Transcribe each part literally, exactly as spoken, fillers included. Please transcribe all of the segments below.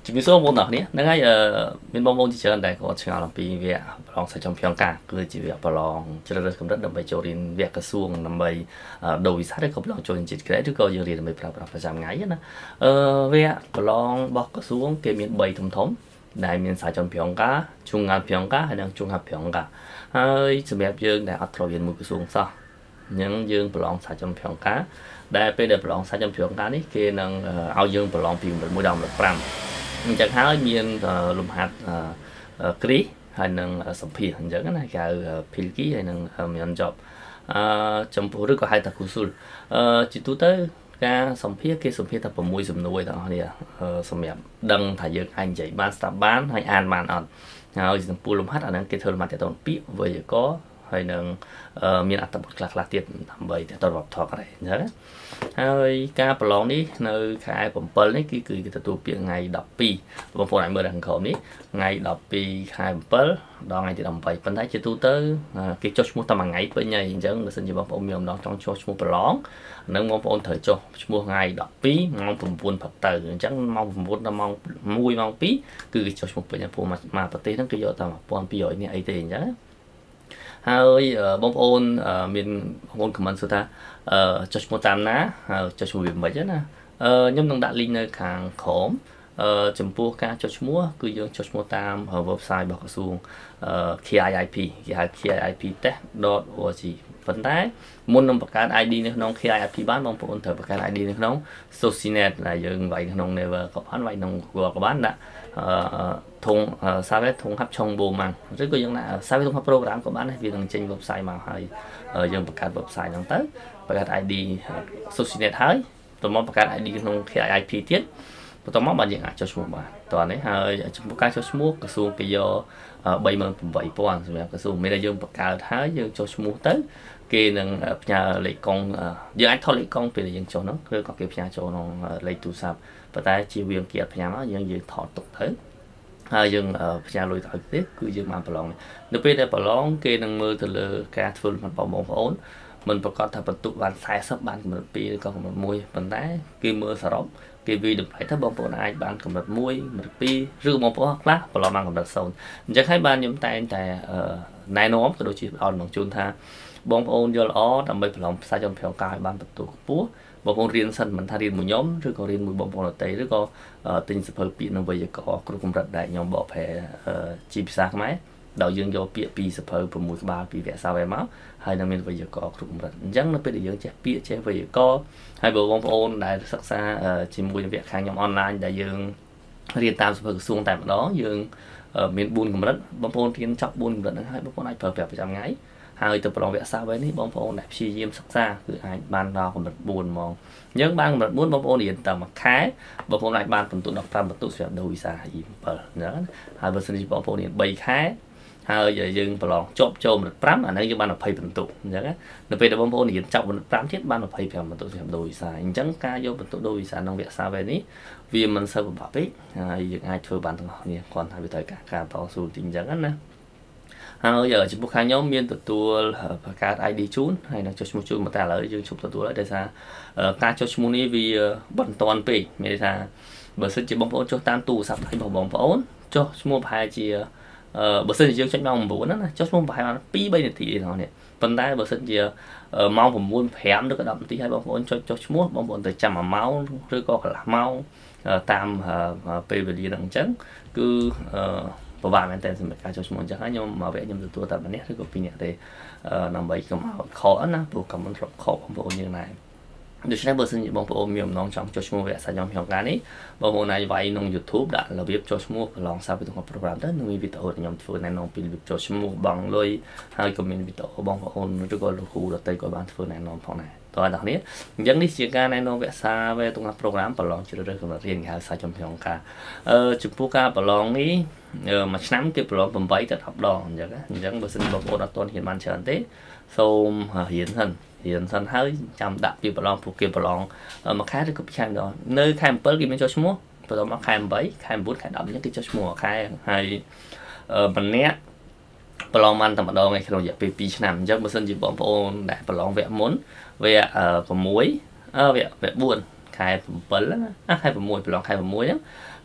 ជំរាបសួរបងប្អូនទាំងអស់គ្នាហ្នឹងហើយអឺមានបងប្អូនជាច្រើនដែលគាត់ឆ្ងល់អំពីវគ្គប្រឡងសាច់ចំភាំងការគឺជាវគ្គប្រឡងជ្រើសរើសកម្រិតដើម្បីចូលរៀនវគ្គក្រសួងដើម្បីដូរវិស័យឬក៏ប្រឡងចូលជាតិក្រែឬក៏យើងរៀនដើម្បីប្រើប្រាស់ប្រចាំថ្ងៃណាអឺវគ្គប្រឡងរបស់ក្រសួងគេមានបីធំធំដែលមានសាច់ចំភាំងការជួងងាត់ភាំងការហើយនិងជួងហាប់ភាំងការហើយសម្រាប់យើងដែលអត់ធ្លាប់រៀនមួយក្រសួងសោះអញ្ចឹងយើងប្រឡងសាច់ចំភាំងការដែលពេលដែលប្រឡងសាច់ចំភាំងការនេះគេនឹងឲ្យយើងប្រឡងពីកម្រិតមួយដល់កម្រិតប្រាំអញ្ចឹងហើយមានលំហាត់គ្រីហើយនឹងសម្ភារអញ្ចឹងណាគេហៅភីលគីហើយនឹងមានចប់អឺចំពោះឬក៏ហៅថាគូស៊ុលអឺជាទូទៅការសម្ភារគេសម្ភារតែ៦សំណួរទាំងអស់នេះសម្រាប់ដឹងថាយើងអាចនិយាយបានស្ដាប់បានហើយអានបានអត់ហើយចំពោះលំហាត់អាហ្នឹងគេធ្វើលំហាត់ទៅតពាក្យវេយ្យាករណ៍ហើយនឹងមានអត្ថបទខ្លះខ្លះទៀតដើម្បីទៅតវប្បធម៌ដែរអញ្ចឹងហើយការប្រឡងនេះនៅខែbảyនេះគឺគឺគេទទួលពាក្យថ្ងៃដប់ពីរបងប្អូនអាចមើលខាងក្រោមនេះថ្ងៃដប់ពីរខែbảyដល់ថ្ងៃទីដប់ប្រាំប៉ុន្តែជាទូទៅគេចុះឈ្មោះតែមួយថ្ងៃពេញហើយអញ្ចឹងបើសិនជាបងប្អូនមានអំណងចង់ចុះឈ្មោះប្រឡងនឹងបងប្អូនត្រូវចុះឈ្មោះថ្ងៃដប់ពីរម៉ោង៩ព្រឹកទៅអញ្ចឹងម៉ោង៩ដល់ម៉ោងមួយម៉ោងពីរគឺគេចុះឈ្មោះពេញហើយពួកមកប្រទេសហ្នឹងគឺយកតែmột nghìn hai trămនាក់អីទេអញ្ចឹងហើយបងប្អូនមានបងប្អូនខមមិនសួរថាចុះឈ្មោះតាមណាហើយចុះឈ្មោះវាមិនណាខ្ញុំនឹងដាក់ link នៅខាងក្រោមចំពោះការចុះឈ្មោះគឺយើងចុះឈ្មោះតាម website របស់ក្រសួង K I I P គេហៅ K I I P test dot org ប៉ុន្តែមុននឹងបង្កើត I D នៅក្នុង K I I P បានបងប្អូនត្រូវបង្កើត I D នៅក្នុង Socialnet ដែលយើងវាយក្នុង Never ក៏បានវាយក្នុង Google ក៏បានដាក់ធុងសាវេធុងហាប់ឆុងបូម៉ាំងឬក៏យើងដាក់សាវេធុងហាប់ program ក៏បានដែរវានឹងចេញ website មកហើយយើងបង្កើត website ហ្នឹងទៅបង្កើត I D Socialnet ហើយតមកបង្កើត I D ក្នុង K I I P ទៀតបន្ទាប់មកបានយើងអាចចុះឈ្មោះបានតោះនេះហើយចំពោះការចុះឈ្មោះក្រសួងគេយកba mươi tám nghìnសម្រាប់ក្រសួងមានតែយើងបង្កើតហើយយើងចុះឈ្មោះទៅគេនឹងផ្ញើលេខកុងយើងអាចថតលេខកុងពេលដែលយើងចុះហ្នឹងឬក៏គេផ្ញើចូលក្នុងលេខទូរស័ព្ទប៉ុន្តែជាវាគេអត់ផ្ញើមកយើងយើងថតទុកទៅហើយយើងផ្ញើលុយទៅឲ្យទៀតគឺយើងបានប្រឡងនៅពេលដែលប្រឡងគេនឹងមើលទៅលើការធ្វើរបស់បងប្អូនមិនប្រកាសថាបន្ទុកបាន40បានកម្រិតពីរឬក៏កម្រិតមួយប៉ុន្តែគេមើលសរុបគេវាតម្លៃថាបងប្អូនអាចបានកម្រិតមួយកម្រិតពីរឬបងប្អូនខ្លះប្រឡងបានកម្រិតศูนย์អញ្ចឹងហើយបានខ្ញុំតែងតែណែនាំក៏ដូចជាផ្ដល់ដំណឹងជូនថាបងប្អូនយល់ល្អដើម្បីប្រឡងផ្សាយចំភាំងការឲ្យបានបន្ទុកខ្ពស់បងប្អូនរៀនសិនមិនថារៀនមួយខ្ញុំឬក៏រៀនមួយបងប្អូនដទៃឬក៏ទិញសភៅពាក្យនៅវេយ្យាករណ៍គ្រប់កម្រិតដែលខ្ញុំបកប្រែជាភាសាខ្មែរដោយយើងយកពាក្យពីសភៅ6ក្បាលពីវគ្គសាវេមកហើយនឹងមានវេយ្យាករណ៍គ្រប់កម្រិតអញ្ចឹងនៅពេលដែលយើងចេះពាក្យចេះវេយ្យាករណ៍ហើយបើបងប្អូនដែលសិក្សាជាមួយនឹងវគ្គខាងខ្ញុំអនឡាញដែលយើងរៀនតាមសភៅក្រសួងតែម្ដងយើងមាន4កម្រិតបងប្អូនរៀនចប់4កម្រិតហ្នឹងហើយបងប្អូនអាចប្រើប្រាស់ប្រចាំថ្ងៃហើយទៅប្រឡងវគ្គសាវេនេះបងប្អូនដែលព្យាយាមសិក្សាគឺអាចបានដល់កម្រិត4ហ្មងអញ្ចឹងបានកម្រិត4បងប្អូនរៀនតែមួយខែបងប្អូនអាចបានបន្ទុកដប់ប្រាំបន្ទុកសម្រាប់ដូរវិសា E 7អញ្ចឹងហើយបើសិនជាបងប្អូនរៀន3ខែហើយយើងប្រឡងជាប់ចូលកម្រិត5អានេះយើងបាន20បន្ទុកអញ្ចឹងនៅពេលដែលបងប្អូនរៀនចប់កម្រិត5ទៀតបាន25បន្ទុកសម្រាប់ដូរវិសាអញ្ចឹងការយកបន្ទុកដូរវិសាក្នុងវគ្គសាវេនេះវាមិនសូវពិបាកពេកហើយយើងអាចធ្វើបានទាំងអស់គ្នាគ្រាន់តែវាត្រូវការការតស៊ូទីអញ្ចឹងណាហើយចំពោះខាងខ្ញុំមានទទួលបង្កើត I D ជូនហើយនឹងចុះឈ្មោះជូនមកតែឥឡូវយើងជប់ទទួលហើយដោយសារការចុះឈ្មោះនេះវាបន្ទាន់ពេកមានន័យថាបើសិនជាបងប្អូនចុះតាមទូរស័ព្ទដៃរបស់បងប្អូនចុះឈ្មោះប្រហែលជាបើសិនជាយើងចុចម៉ោង9ណាចុះឈ្មោះប្រហែលពីរ 3នាទីទេបងនេះប៉ុន្តែបើសិនជាម៉ោង9 5ឬក៏10នាទីហើយបងប្អូនចុចចុះឈ្មោះបងប្អូនទៅចាំមួយម៉ោងឬក៏កន្លះម៉ោងតាមពេលវេលាហ្នឹងអញ្ចឹងគឺពិបាកមែនតើសម្រាប់ការចុះឈ្មោះអញ្ចឹងហើយខ្ញុំមកវគ្គខ្ញុំទទួលតែម្នាក់ឬក៏ពីរនាក់ទេដើម្បីកុំឲ្យខកណាព្រោះកុំមិនធ្លាប់ខកបងប្អូនយើងដែរដូច្នេះបើសិនជាបងប្អូនមានអំណងចង់ចុះឈ្មោះវគ្គសាច់ចំភាំងការនេះបងប្អូនអាចវាយក្នុង YouTube ដាក់របៀបចុះឈ្មោះប្រឡងសាវេទាំង program ទៅនឹងមានវីដេអូខ្ញុំធ្វើណែនាំពីរបៀបចុះឈ្មោះបង់លុយហើយក៏មានវីដេអូបងប្អូនឬក៏លោកគ្រូដទៃក៏បានធ្វើណែនាំផងដែរតើអ្នកនេះអញ្ចឹងនេះជាការណែនាំវគ្គសាវេទាំង program ប្រឡងជ្រើសរើសកម្រិតរៀនគេហៅសាច់ចំភាំងការអឺចំពោះការប្រឡងនេះមួយឆ្នាំគេប្រឡង8ទៅ10ដងអញ្ចឹងអញ្ចឹងបើសិនបងប្អូនអត់ទាន់ហ៊ានបានច្រើនទេសូមរៀនសិនរៀនសិនហើយចាំដាក់ពីប្រឡងពួកគេប្រឡងមួយខែឬក៏ពីរខែម្ដងនៅខែ7គេមានចុះឈ្មោះបន្ទាប់មកខែ8ខែ9ខែ10អញ្ចឹងគេចុះឈ្មោះមួយខែហើយម្នាក់ប្រឡងបានតែម្ដងឯក្នុងរយៈពេលពីរឆ្នាំអញ្ចឹងបើសិនជាបងប្អូនដែលប្រឡងវគ្គមុនវគ្គ6អឺវគ្គវគ្គ4ខែ7ណាខែ6ប្រឡងខែ6ហ្នឹង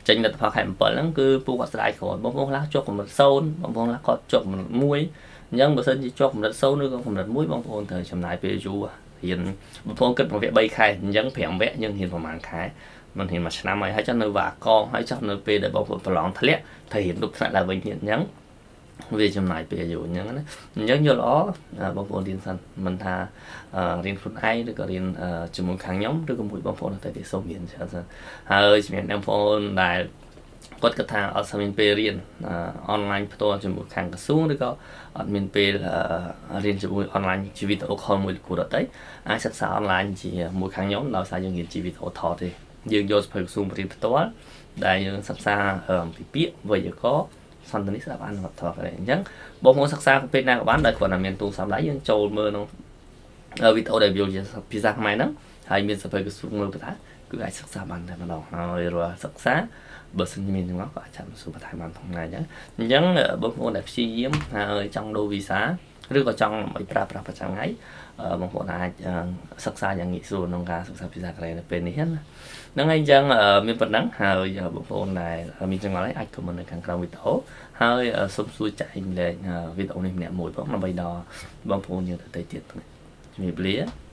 chênh là phá khám bẩn lắm cứ phụ quạt lại khỏi bông bông lá cho của một sâu bông bông lá có cho một muối nhưng mà sân chỉ cho một sâu nữa còn một muối bông bông thời chậm lại về chú hiện bông bông kết một vẽ bay khai nhưng phèm vẽ nhưng hiện vào màn khai mình hiện mà năm ấy hay cho nơi và con hay cho nơi về để bông bông lỏng thật lẽ thể hiện lúc lại là bệnh hiện nhấn về chậm lại về dù nhấn nhấn như đó bông bông điên sân mình thà riêng phun ai được có riêng chỉ một kháng nhóm được có mũi bông bông là tại vì sâu biển cho nên hơi chỉ miền nam phun đại có cái thang ở sang miền Tây riêng online tôi chỉ một kháng cái xuống được có ở miền Tây là riêng chỉ một online chỉ vì tôi không một cuộc đó đấy ai sắc sảo online chỉ một kháng nhóm nào sai dùng chỉ vì tôi thọ thì dương vô phải xuống riêng tôi đại dương sắc xa ở bị biết vậy giờ có sản phẩm sẽ bán hoặc thọ cái nhấn bông bông sắc xa của bên nào bán đại còn là miền tu sắm lái dương châu mơ nó ở vì tôi đại biểu chỉ pizza mai nắng hay miền sẽ phải xuống mơ cái cứ ai sắc xa bán để mà đọc rồi sắc xa bờ sân miền nó có chạm xuống và thái bàn thông này nhé nhấn bông bông đẹp suy diễm trong đô vi xáឬក៏ចង់ឲ្យប្រើប្រាស់ប្រចាំថ្ងៃបងប្អូនអាចសិក្សាយ៉ាងងាយស្រួលក្នុងការសិក្សាភាសាកូរ៉េនៅពេលនេះណាហ្នឹងហើយអញ្ចឹងមានប៉ុណ្ណឹងហើយបងប្អូនដែលមានចម្ងល់អីអាច comment នៅខាងក្រោមវីដេអូហើយសូមសួរចែករំលែកវីដេអូនេះម្នាក់មួយផងដើម្បីដល់បងប្អូនយើងទៅទៀតជំរាបលា